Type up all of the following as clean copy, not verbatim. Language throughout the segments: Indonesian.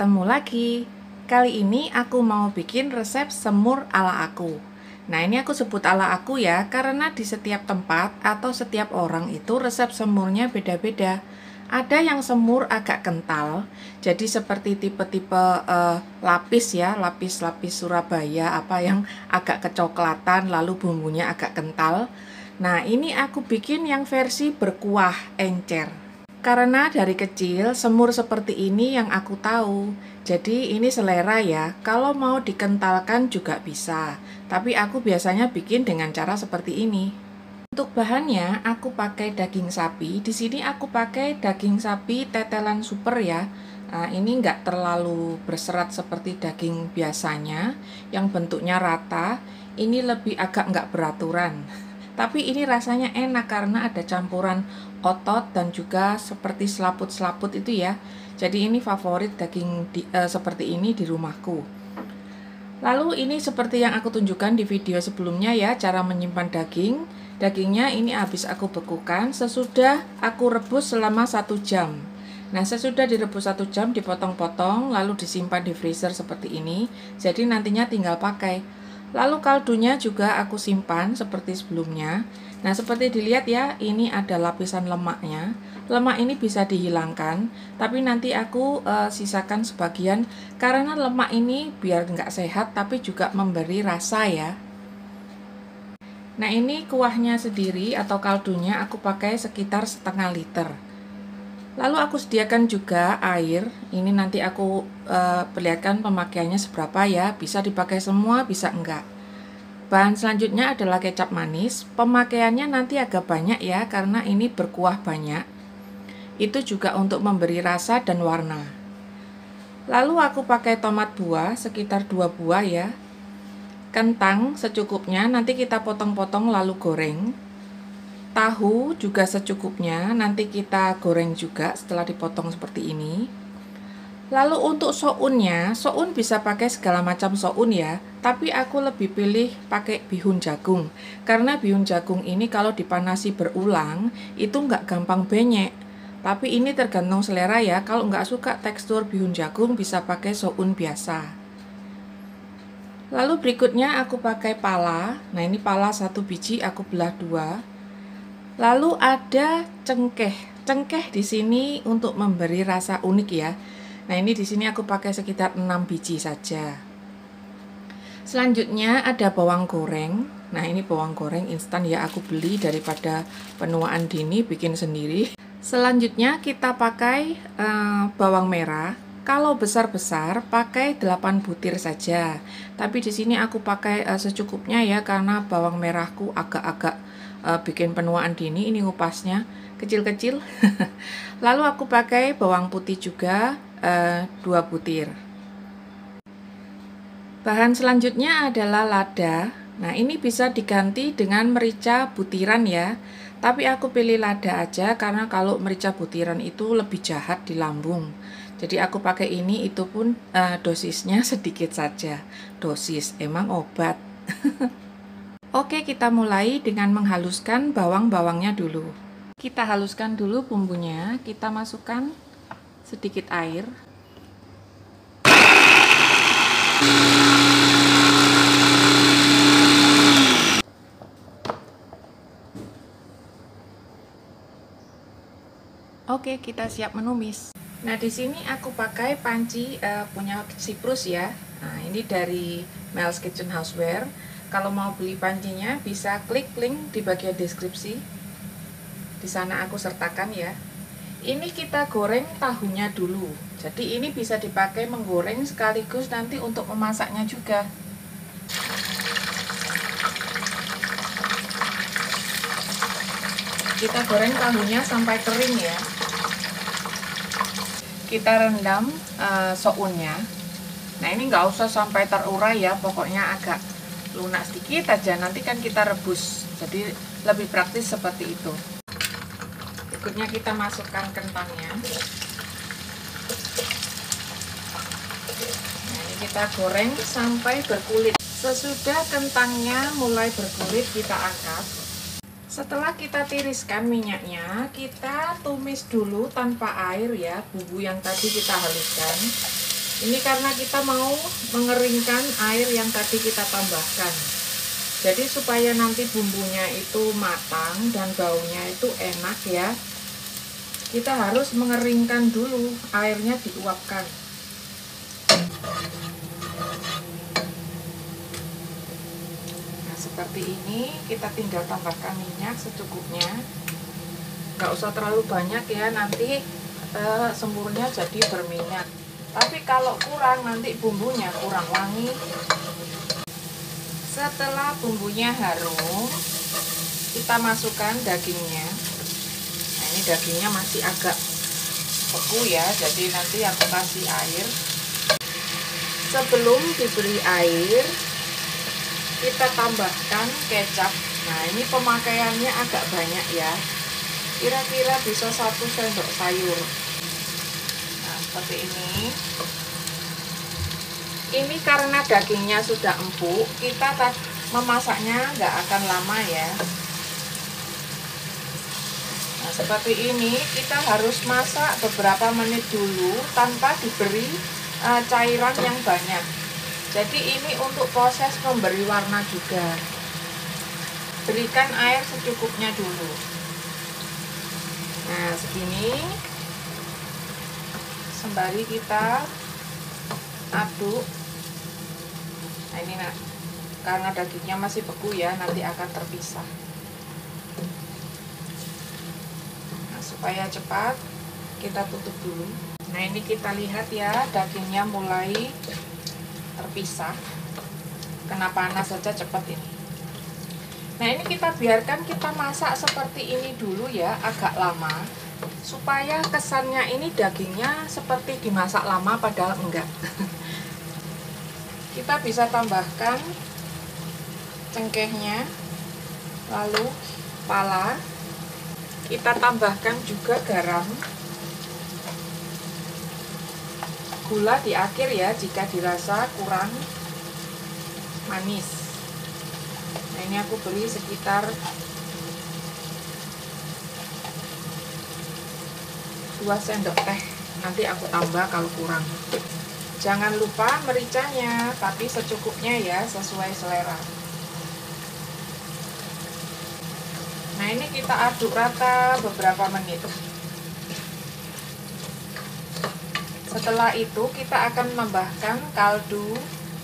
ketemu lagi. Kali ini aku mau bikin resep semur ala aku. Nah, ini aku sebut ala aku ya, karena di setiap tempat atau setiap orang itu resep semurnya beda-beda. Ada yang semur agak kental, jadi seperti tipe-tipe lapis ya, lapis-lapis Surabaya, apa yang agak kecoklatan lalu bumbunya agak kental. Nah, ini aku bikin yang versi berkuah encer. Karena dari kecil semur seperti ini yang aku tahu. Jadi ini selera ya. Kalau mau dikentalkan juga bisa. Tapi aku biasanya bikin dengan cara seperti ini. Untuk bahannya aku pakai daging sapi. Di sini aku pakai daging sapi tetelan super ya. Nah, ini enggak terlalu berserat seperti daging biasanya yang bentuknya rata. Ini lebih agak enggak beraturan. Tapi ini rasanya enak karena ada campuran otot dan juga seperti selaput-selaput itu ya. Jadi ini favorit daging seperti ini di rumahku. Lalu ini seperti yang aku tunjukkan di video sebelumnya ya, cara menyimpan daging. Dagingnya ini habis aku bekukan sesudah aku rebus selama 1 jam. Nah, sesudah direbus 1 jam dipotong-potong lalu disimpan di freezer seperti ini. Jadi nantinya tinggal pakai. Lalu kaldunya juga aku simpan seperti sebelumnya. Nah, seperti dilihat ya, ini ada lapisan lemaknya. Lemak ini bisa dihilangkan, tapi nanti aku sisakan sebagian karena lemak ini biar nggak sehat tapi juga memberi rasa ya. Nah, ini kuahnya sendiri atau kaldunya aku pakai sekitar setengah liter. Lalu aku sediakan juga air. Ini nanti aku perlihatkan pemakaiannya seberapa ya. Bisa dipakai semua, bisa enggak. Bahan selanjutnya adalah kecap manis. Pemakaiannya nanti agak banyak ya, karena ini berkuah banyak. Itu juga untuk memberi rasa dan warna. Lalu aku pakai tomat buah, sekitar 2 buah ya. Kentang secukupnya, nanti kita potong-potong lalu goreng. Tahu juga secukupnya, nanti kita goreng juga setelah dipotong seperti ini. Lalu untuk sounnya, soun bisa pakai segala macam soun ya, tapi aku lebih pilih pakai bihun jagung. Karena bihun jagung ini kalau dipanasi berulang, itu nggak gampang benyek. Tapi ini tergantung selera ya, kalau nggak suka tekstur bihun jagung bisa pakai soun biasa. Lalu berikutnya aku pakai pala. Nah, ini pala 1 biji aku belah 2. Lalu ada cengkeh. Cengkeh di sini untuk memberi rasa unik ya. Nah, ini di sini aku pakai sekitar 6 biji saja. Selanjutnya ada bawang goreng. Nah, ini bawang goreng instan ya, aku beli daripada penuaan dini bikin sendiri. Selanjutnya kita pakai bawang merah. Kalau besar-besar pakai 8 butir saja. Tapi di sini aku pakai secukupnya ya, karena bawang merahku agak-agak bikin penuaan dini. Ini ngupasnya kecil-kecil. Lalu aku pakai bawang putih juga 2 butir. Bahan selanjutnya adalah lada. Nah, ini bisa diganti dengan merica butiran ya. Tapi aku pilih lada aja karena kalau merica butiran itu lebih jahat di lambung. Jadi aku pakai ini, itu pun dosisnya sedikit saja. Dosis emang obat. Oke, kita mulai dengan menghaluskan bawang-bawangnya dulu. Kita haluskan dulu bumbunya, kita masukkan sedikit air. Oke, kita siap menumis. Nah, di sini aku pakai panci punya Siprus ya. Nah, ini dari Mel's Kitchen Houseware. Kalau mau beli pancinya bisa klik link di bagian deskripsi. Di sana aku sertakan ya. Ini kita goreng tahunya dulu. Jadi ini bisa dipakai menggoreng sekaligus nanti untuk memasaknya juga. Kita goreng tahunya sampai kering ya. Kita rendam sounnya. Nah, ini nggak usah sampai terurai ya, pokoknya agak lunak sedikit aja, nanti kan kita rebus, jadi lebih praktis seperti itu. Berikutnya kita masukkan kentangnya. Nah, ini kita goreng sampai berkulit. Sesudah kentangnya mulai berkulit, kita angkat. Setelah kita tiriskan minyaknya, kita tumis dulu tanpa air ya, bumbu yang tadi kita haluskan. Ini karena kita mau mengeringkan air yang tadi kita tambahkan. Jadi supaya nanti bumbunya itu matang dan baunya itu enak ya, kita harus mengeringkan dulu, airnya diuapkan. Nah seperti ini, kita tinggal tambahkan minyak secukupnya. Nggak usah terlalu banyak ya, nanti semurnya jadi berminyak. Tapi kalau kurang, nanti bumbunya kurang wangi. Setelah bumbunya harum, kita masukkan dagingnya. Nah ini dagingnya masih agak beku ya, jadi nanti aku kasih air. Sebelum diberi air, kita tambahkan kecap. Nah ini pemakaiannya agak banyak ya, kira-kira bisa 1 sendok sayur. Nah seperti ini. Ini karena dagingnya sudah empuk, kita memasaknya nggak akan lama ya. Nah seperti ini, kita harus masak beberapa menit dulu tanpa diberi cairan yang banyak. Jadi ini untuk proses memberi warna juga. Berikan air secukupnya dulu. Nah segini, sembari kita aduk. Nah ini karena dagingnya masih beku ya, nanti akan terpisah. Nah supaya cepat, kita tutup dulu. Nah ini kita lihat ya, dagingnya mulai terpisah. Kena panas saja cepat ini. Nah ini kita biarkan kita masak seperti ini dulu ya, agak lama, supaya kesannya ini dagingnya seperti dimasak lama padahal enggak. Kita bisa tambahkan cengkehnya, lalu pala. Kita tambahkan juga garam, gula di akhir ya jika dirasa kurang manis. Nah ini aku beri sekitar 2 sendok teh, nanti aku tambah kalau kurang. Jangan lupa mericanya, tapi secukupnya ya, sesuai selera. Nah ini kita aduk rata beberapa menit. Setelah itu kita akan menambahkan kaldu.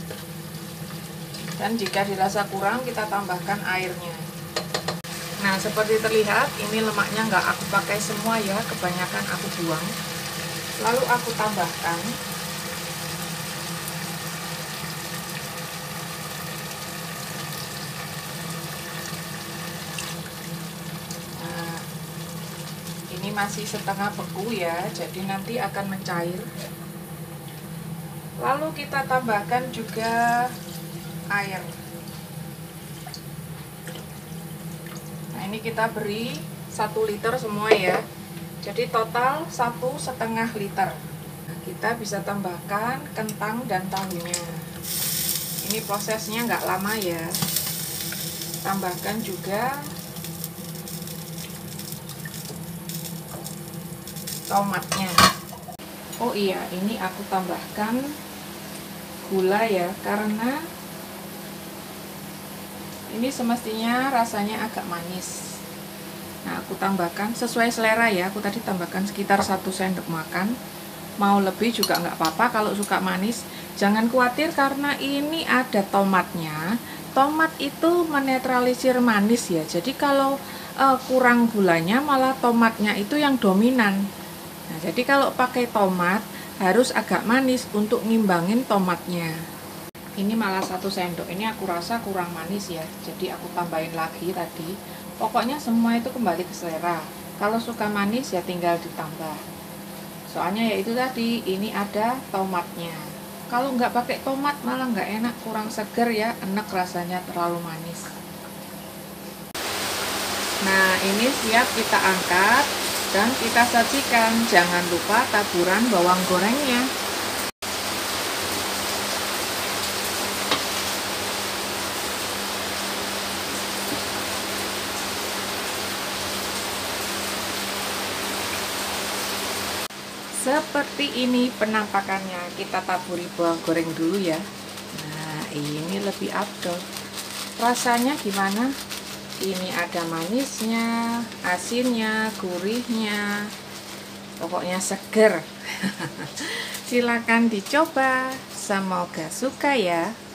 Dan jika dirasa kurang, kita tambahkan airnya. Nah seperti terlihat, ini lemaknya nggak aku pakai semua ya, kebanyakan aku buang. Lalu aku tambahkan ini masih setengah beku ya, jadi nanti akan mencair. Lalu kita tambahkan juga air. Nah ini kita beri 1 liter semua ya, jadi total 1,5 liter. Nah, kita bisa tambahkan kentang dan tahunya. Ini prosesnya nggak lama ya. Tambahkan juga tomatnya. Oh iya, ini aku tambahkan gula ya, karena ini semestinya rasanya agak manis. Nah aku tambahkan sesuai selera ya, aku tadi tambahkan sekitar 1 sendok makan. Mau lebih juga nggak apa-apa kalau suka manis. Jangan khawatir karena ini ada tomatnya. Tomat itu menetralisir manis ya, jadi kalau kurang gulanya malah tomatnya itu yang dominan. Nah, jadi kalau pakai tomat harus agak manis untuk ngimbangin tomatnya. Ini malah 1 sendok, ini aku rasa kurang manis ya, jadi aku tambahin lagi tadi. Pokoknya semua itu kembali ke selera. Kalau suka manis ya tinggal ditambah. Soalnya ya itu tadi, ini ada tomatnya. Kalau nggak pakai tomat malah nggak enak, kurang seger ya, enak rasanya, terlalu manis. Nah ini siap kita angkat dan kita sajikan. Jangan lupa taburan bawang gorengnya. Seperti ini penampakannya. Kita taburi bawang goreng dulu ya. Nah, ini lebih afdol. Rasanya gimana? Ini ada manisnya, asinnya, gurihnya. Pokoknya seger. Silakan dicoba. Semoga suka ya.